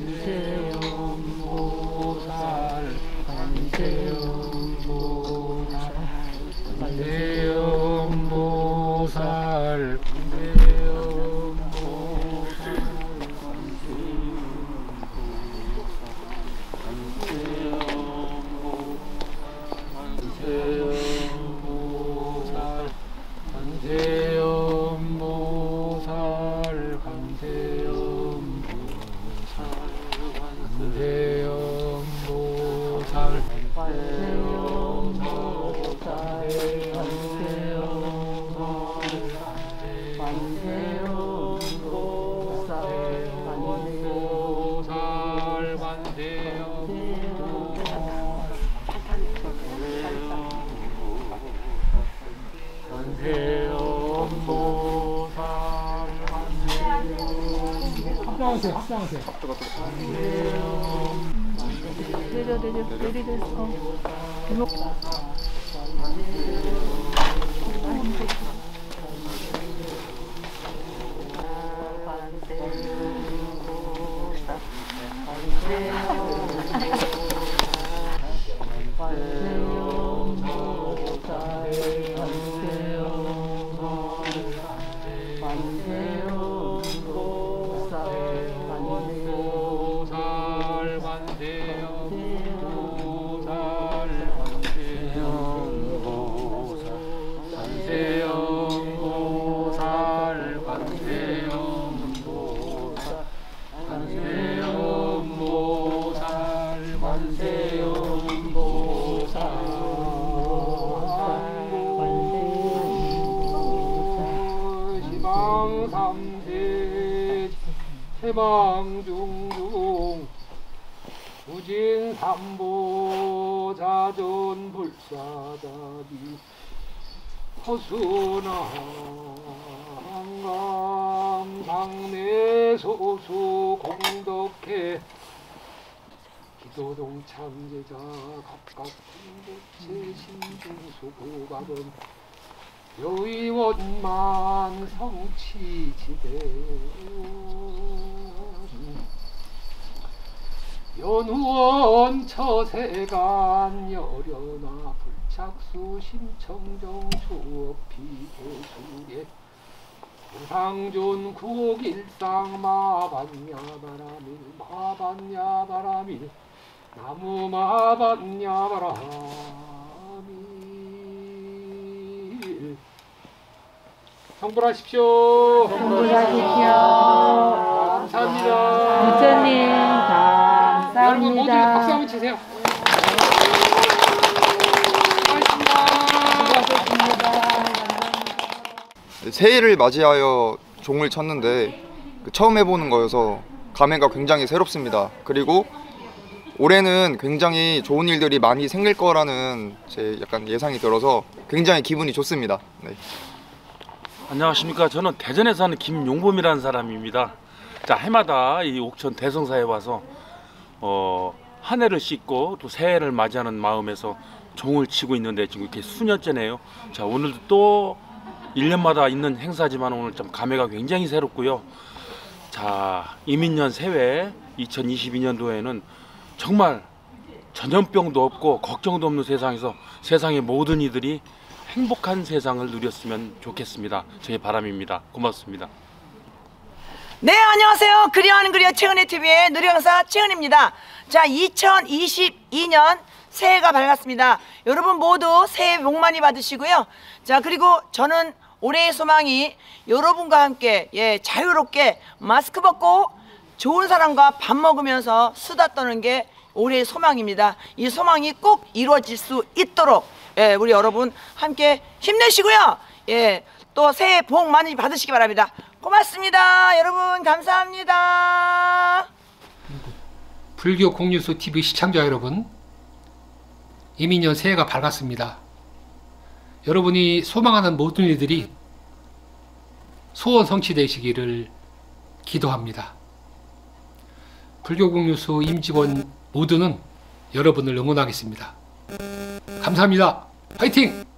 합성하세요. 해방중중 부진삼보 자존불사다비 허수나 한강 상내소수 공덕해 기도동 참제자 각각 공덕체 신중수 고각은 여의원만 성취지대 연후원 처세간 여려나 불착수 심청정 추업피 대수례 우상존 구옥일상 마반야바라밀 마반야바라밀 나무 마반야바라밀 성불하십시오. 성불하십시오. 감사합니다. 부처님 감사합니다. 여러분 모두 박수 한번 치세요. 새해를 맞이하여 종을 쳤는데 처음 해보는 거여서 감회가 굉장히 새롭습니다. 그리고 올해는 굉장히 좋은 일들이 많이 생길 거라는 제 약간 예상이 들어서 굉장히 기분이 좋습니다. 네. 안녕하십니까. 저는 대전에 사는 김용범이라는 사람입니다. 자, 해마다 이 옥천 대성사에 와서 한 해를 씻고 또 새해를 맞이하는 마음에서 종을 치고 있는데 지금 이렇게 수년째네요. 자, 오늘도 또 1년마다 있는 행사지만 오늘 좀 감회가 굉장히 새롭고요. 자, 이민년 새해 2022년도에는 정말 전염병도 없고 걱정도 없는 세상에서 세상의 모든 이들이 행복한 세상을 누렸으면 좋겠습니다. 저의 바람입니다. 고맙습니다. 네, 안녕하세요. 그리워하는 그리워 최은혜 TV의 누리강사 최은혜입니다. 자, 2022년 새해가 밝았습니다. 여러분 모두 새해 복 많이 받으시고요. 자, 그리고 저는 올해의 소망이 여러분과 함께 자유롭게 마스크 벗고 좋은 사람과 밥 먹으면서 수다 떠는 게 올해의 소망입니다. 이 소망이 꼭 이루어질 수 있도록 우리 여러분 함께 힘내시고요. 또 새해 복 많이 받으시기 바랍니다. 고맙습니다. 여러분 감사합니다. 불교 공유수 TV 시청자 여러분, 이민년 새해가 밝았습니다. 여러분이 소망하는 모든 일들이 소원 성취되시기를 기도합니다. 불교 공유수 임직원 모두는 여러분을 응원하겠습니다. 감사합니다. 파이팅!